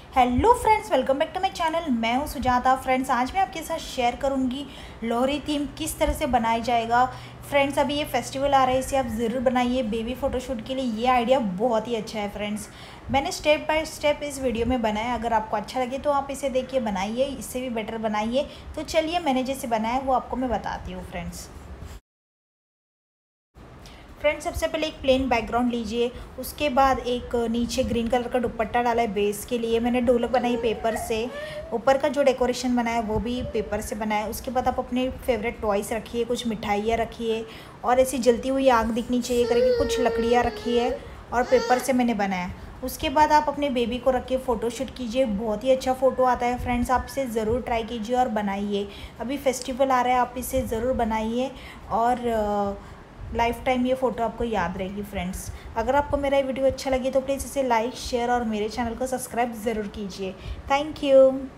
Hello friends, welcome back to my channel. मैं हूं Sujata. Friends, आज मैं आपके साथ शेयर करूंगी लोहरी थीम किस तरह से बनाई जाएगा। फ्रेंड्स, अभी ये फेस्टिवल आ रहा है, इसे आप ज़रूर बनाइए बेबी फ़ोटोशूट के लिए। ये आइडिया बहुत ही अच्छा है फ्रेंड्स। मैंने स्टेप बाय स्टेप इस वीडियो में बनाया। अगर आपको अच्छा लगे तो आप इसे देखिए, बनाइए, इससे भी बेटर बनाइए। तो चलिए, मैंने जैसे बनाया वो आपको मैं बताती हूँ फ्रेंड्स। सबसे पहले एक प्लेन बैकग्राउंड लीजिए। उसके बाद एक नीचे ग्रीन कलर का दुपट्टा डाला है बेस के लिए। मैंने ढोलक बनाई पेपर से। ऊपर का जो डेकोरेशन बनाया वो भी पेपर से बनाया। उसके बाद आप अपने फेवरेट टॉयस रखिए, कुछ मिठाइयाँ रखिए और ऐसी जलती हुई आग दिखनी चाहिए करके कुछ लकड़ियाँ रखिए और पेपर से मैंने बनाया। उसके बाद आप अपने बेबी को रख के फ़ोटोशूट कीजिए। बहुत ही अच्छा फ़ोटो आता है फ्रेंड्स। आप इसे ज़रूर ट्राई कीजिए और बनाइए। अभी फेस्टिवल आ रहा है, आप इसे ज़रूर बनाइए और लाइफ टाइम ये फ़ोटो आपको याद रहेगी फ्रेंड्स। अगर आपको मेरा ये वीडियो अच्छा लगे तो प्लीज़ इसे लाइक, शेयर और मेरे चैनल को सब्सक्राइब ज़रूर कीजिए। Thank you.